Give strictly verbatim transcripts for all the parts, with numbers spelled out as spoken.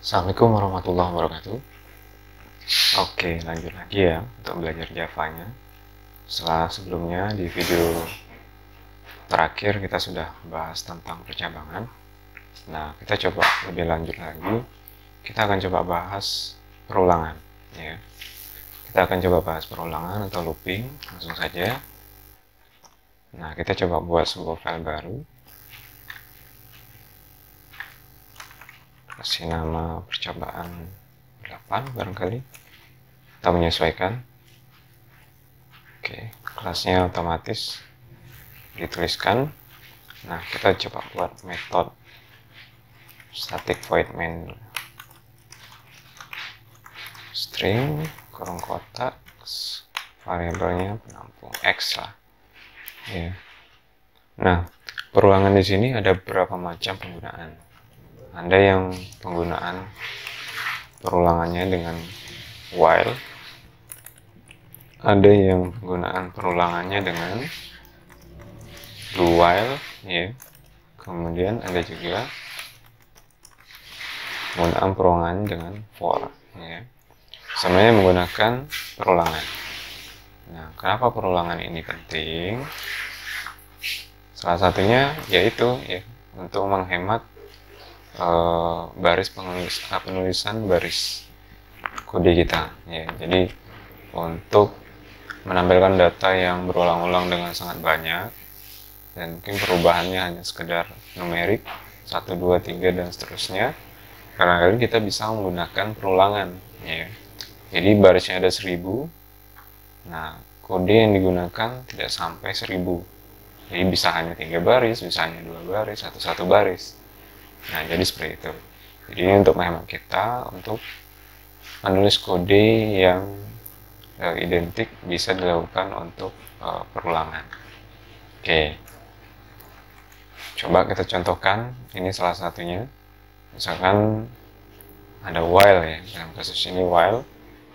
Assalamualaikum warahmatullahi wabarakatuh. Oke, lanjut lagi ya untuk belajar Java-nya. Setelah sebelumnya di video terakhir kita sudah bahas tentang percabangan. Nah, kita coba lebih lanjut lagi. Kita akan coba bahas perulangan ya. Kita akan coba bahas perulangan atau looping, langsung saja. Nah, kita coba buat sebuah file baru. Kasih nama percobaan delapan barangkali. Kita menyesuaikan. Oke, kelasnya otomatis dituliskan. Nah, kita coba buat metode static void main string kurung kotak variabelnya penampung x lah ya. Nah, perulangan di sini ada beberapa macam penggunaan. Ada yang penggunaan perulangannya dengan while, ada yang penggunaan perulangannya dengan do while ya. Kemudian ada juga penggunaan perulangan dengan for ya. Semuanya menggunakan perulangan. Nah, kenapa perulangan ini penting? Salah satunya yaitu ya untuk menghemat uh, baris penulis, uh, penulisan baris kode kita ya. Jadi untuk menampilkan data yang berulang-ulang dengan sangat banyak dan mungkin perubahannya hanya sekedar numerik satu, dua, tiga dan seterusnya, kadang-kadang kita bisa menggunakan perulangan ya. Jadi barisnya ada seribu, nah kode yang digunakan tidak sampai seribu, jadi bisa hanya tiga baris, bisa hanya dua baris, atau satu baris. Nah, jadi seperti itu. Jadi ini untuk menghemat kita untuk menulis kode yang uh, identik bisa dilakukan untuk uh, perulangan. Oke, coba kita contohkan. Ini salah satunya. Misalkan ada while ya, dalam kasus ini while.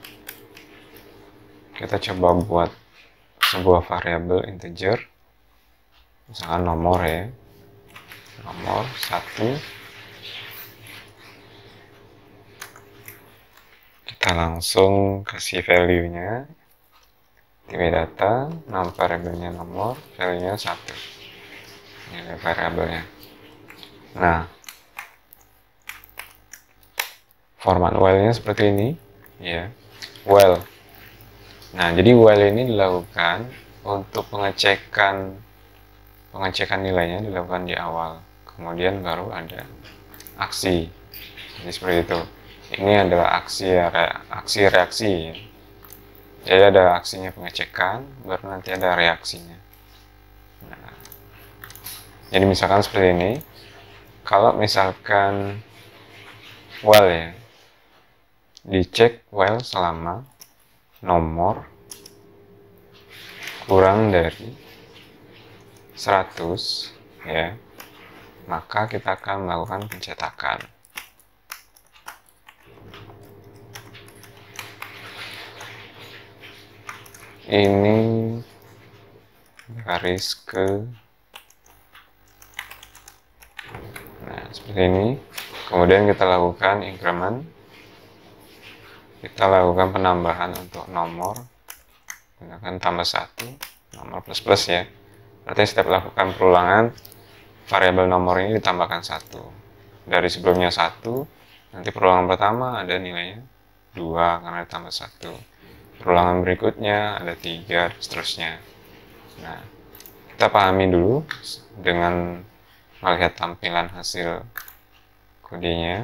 Kita coba buat sebuah variabel integer, misalkan nomor ya, nomor satu. Kita langsung kasih value-nya, tipe data, nama variabelnya nomor, value-nya satu. Ini variabelnya. Nah, format while-nya seperti ini ya, while. Nah, jadi while ini dilakukan untuk pengecekan pengecekan nilainya dilakukan di awal, kemudian baru ada aksi. Jadi seperti itu. Ini adalah aksi aksi reaksi. Jadi ada aksinya pengecekan, baru nanti ada reaksinya. Nah, jadi misalkan seperti ini. Kalau misalkan while ya, dicek while selama nomor kurang dari seratus ya, maka kita akan melakukan pencetakan. Ini garis ke, nah seperti ini. Kemudian kita lakukan increment, kita lakukan penambahan untuk nomor, gunakan tambah satu, nomor plus plus ya. Berarti setiap lakukan perulangan, variabel nomor ini ditambahkan satu. Dari sebelumnya satu, nanti perulangan pertama ada nilainya dua karena ditambah satu. Perulangan berikutnya ada tiga, dan seterusnya. Nah, kita pahami dulu dengan melihat tampilan hasil kodenya.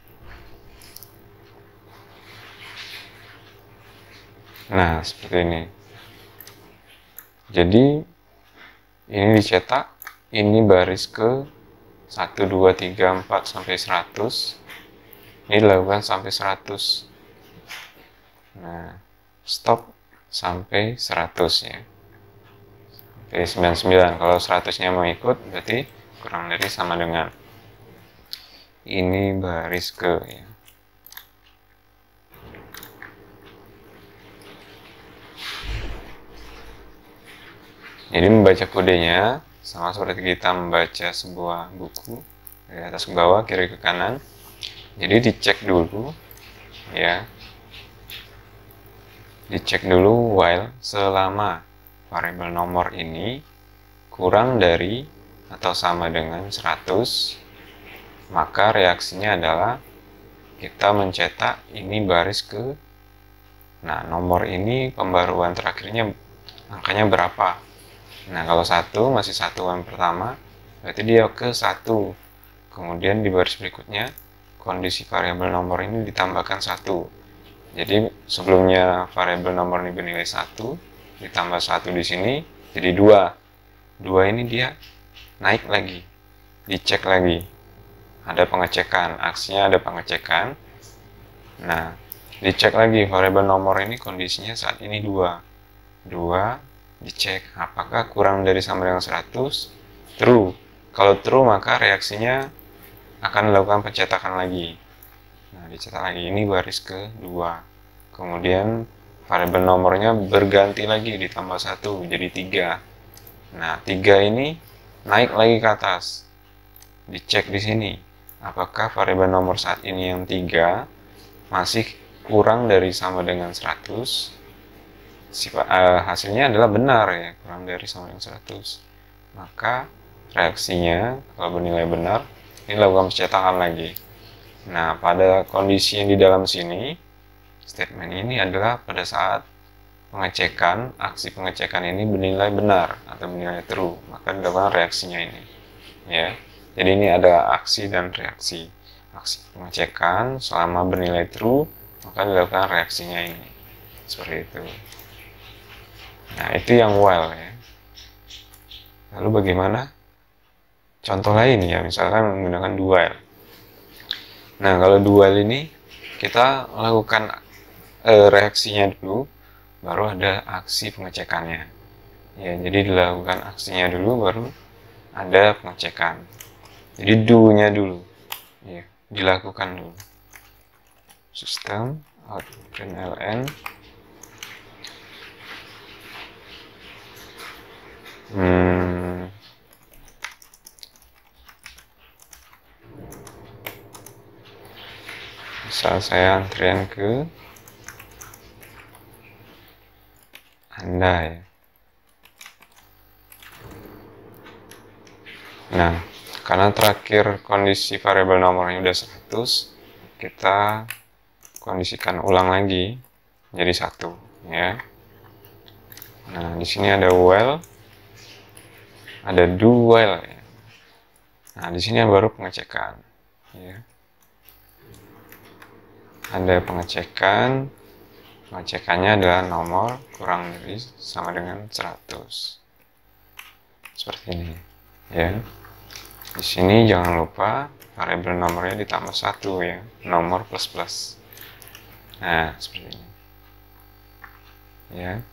Nah, seperti ini. Jadi, ini dicetak, ini baris ke satu, dua, tiga, empat sampai seratus. Ini dilakukan sampai seratus. Nah, stop sampai seratus ya. Sampai sembilan puluh sembilan. Kalau seratus-nya mau ikut, berarti kurang dari sama dengan ini baris ke ya. Jadi membaca kodenya sama seperti kita membaca sebuah buku dari atas ke bawah, kiri ke kanan. Jadi dicek dulu ya, dicek dulu while selama variabel nomor ini kurang dari atau sama dengan seratus, maka reaksinya adalah kita mencetak ini baris ke, nah nomor ini pembaruan terakhirnya angkanya berapa. Nah kalau satu masih satuan pertama, berarti dia ke satu. Kemudian di baris berikutnya kondisi variabel nomor ini ditambahkan satu. Jadi sebelumnya variabel nomor ini bernilai satu, ditambah satu di sini jadi dua. dua ini dia naik lagi, dicek lagi. Ada pengecekan, aksinya ada pengecekan. Nah, dicek lagi variabel nomor ini kondisinya saat ini dua. dua dicek apakah kurang dari sama dengan seratus. True. Kalau true maka reaksinya akan dilakukan pencetakan lagi. Nah, dicetak lagi, ini baris kedua. Kemudian variabel nomornya berganti lagi, ditambah satu jadi tiga. Nah, tiga ini naik lagi ke atas. Dicek di sini apakah variabel nomor saat ini yang tiga masih kurang dari sama dengan seratus. Sifat, uh, hasilnya adalah benar ya, kurang dari sama dengan seratus. Maka reaksinya kalau bernilai benar, ini lakukan pencetakan lagi. Nah, pada kondisi yang di dalam sini, statement ini adalah pada saat pengecekan, aksi pengecekan ini bernilai benar atau bernilai true, maka dilakukan reaksinya ini. Ya, jadi ini ada aksi dan reaksi. Aksi pengecekan selama bernilai true, maka dilakukan reaksinya ini. Seperti itu. Nah, itu yang while ya. Lalu bagaimana contoh lain ya, misalkan menggunakan do while. Nah, kalau do while ini kita lakukan e, reaksinya dulu, baru ada aksi pengecekannya. Ya, jadi dilakukan aksinya dulu, baru ada pengecekan. Jadi do-nya dulu, ya, dilakukan dulu. System out println Hmm. Misal saya antrian ke Anda ya. Nah, karena terakhir kondisi variabel nomornya udah seratus, kita kondisikan ulang lagi jadi satu ya. Nah, di sini ada while, ada do while ya. Nah, di sini baru pengecekan ya. Ada pengecekan. Pengecekannya adalah nomor kurang dari sama dengan seratus. Seperti ini ya. Di sini jangan lupa variabel nomornya ditambah satu ya, nomor plus plus. Nah, seperti ini ya.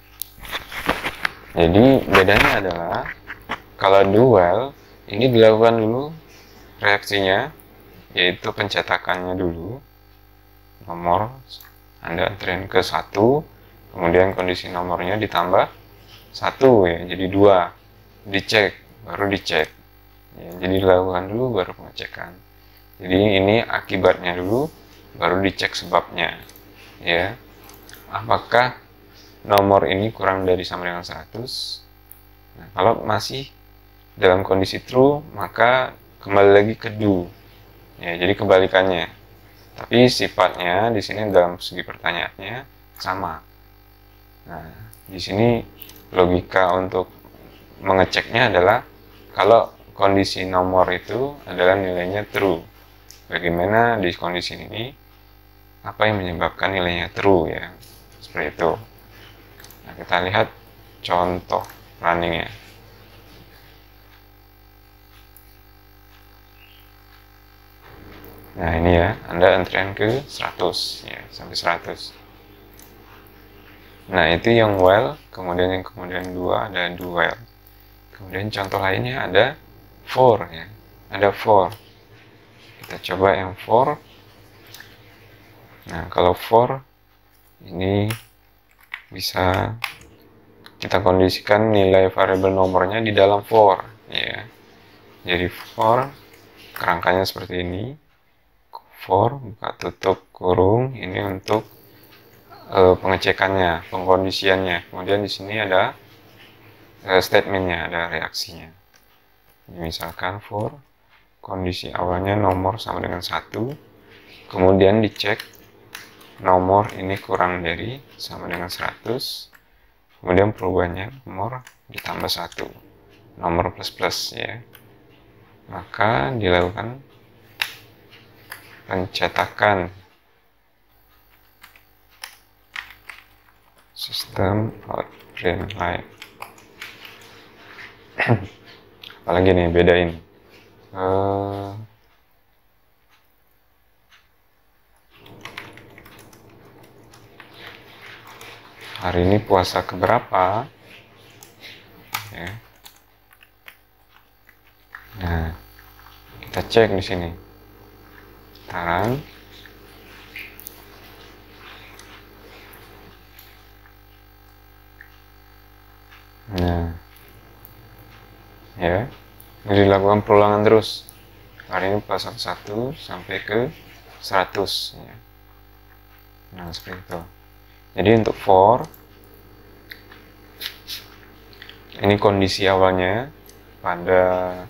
Jadi bedanya adalah kalau do while ini dilakukan dulu reaksinya, yaitu pencetakannya dulu, nomor Anda antrian ke satu, kemudian kondisi nomornya ditambah satu ya, jadi dua, dicek, baru dicek ya, jadi dilakukan dulu baru pengecekan. Jadi ini akibatnya dulu, baru dicek sebabnya ya, apakah nomor ini kurang dari sama dengan seratus. Nah, kalau masih dalam kondisi true, maka kembali lagi ke do. Ya, jadi kebalikannya. Tapi sifatnya di sini dalam segi pertanyaannya sama. Nah, di sini logika untuk mengeceknya adalah kalau kondisi nomor itu adalah nilainya true. Bagaimana di kondisi ini? Apa yang menyebabkan nilainya true ya? Seperti itu. Nah, kita lihat contoh runningnya. Nah, ini ya, Anda antrian ke seratus ya, sampai seratus. Nah, itu yang while, kemudian yang kemudian dua ada do while. Kemudian contoh lainnya ada for ya. Ada for. Kita coba yang for. Nah, kalau for ini bisa kita kondisikan nilai variabel nomornya di dalam for ya. Jadi for kerangkanya seperti ini. for, buka tutup kurung, ini untuk uh, pengecekannya, pengkondisiannya. Kemudian di sini ada uh, statementnya, ada reaksinya. Misalkan for kondisi awalnya nomor sama dengan satu, kemudian dicek nomor ini kurang dari sama dengan seratus, kemudian perubahannya nomor ditambah satu, nomor plus plus ya, maka dilakukan pencetakan sistem out print line. Apalagi nih bedain uh, hari ini puasa keberapa ya. Nah, kita cek di sini taran nah ya, ini dilakukan perulangan terus. Hari ini puasa satu sampai ke seratus ya. Nah, seperti itu. Jadi untuk for ini kondisi awalnya pada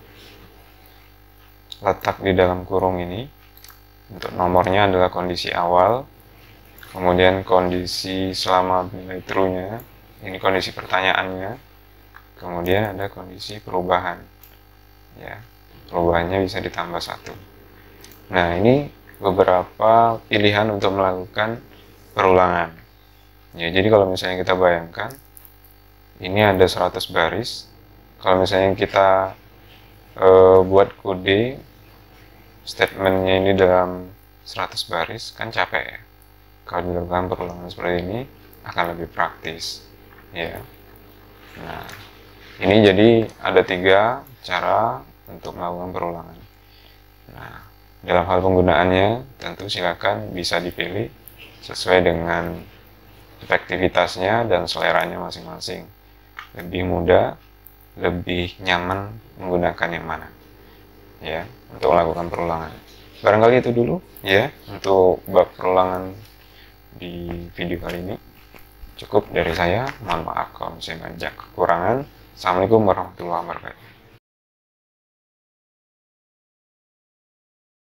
letak di dalam kurung ini. Untuk nomornya adalah kondisi awal, kemudian kondisi selama nilai true-nya, ini kondisi pertanyaannya, kemudian ada kondisi perubahan ya, perubahannya bisa ditambah satu. Nah, ini beberapa pilihan untuk melakukan perulangan ya. Jadi kalau misalnya kita bayangkan ini ada seratus baris, kalau misalnya kita e, buat kode statementnya ini dalam seratus baris kan capek ya. Kalau dilakukan perulangan seperti ini akan lebih praktis ya. Nah, ini jadi ada tiga cara untuk melakukan perulangan. Nah, dalam hal penggunaannya tentu silakan bisa dipilih sesuai dengan efektivitasnya dan seleranya masing-masing. Lebih mudah, lebih nyaman menggunakan yang mana ya untuk melakukan perulangan. Barangkali itu dulu ya untuk bab perulangan di video kali ini. Cukup dari saya, mohon maaf kalau misalnya banyak kekurangan. Assalamualaikum warahmatullahi wabarakatuh.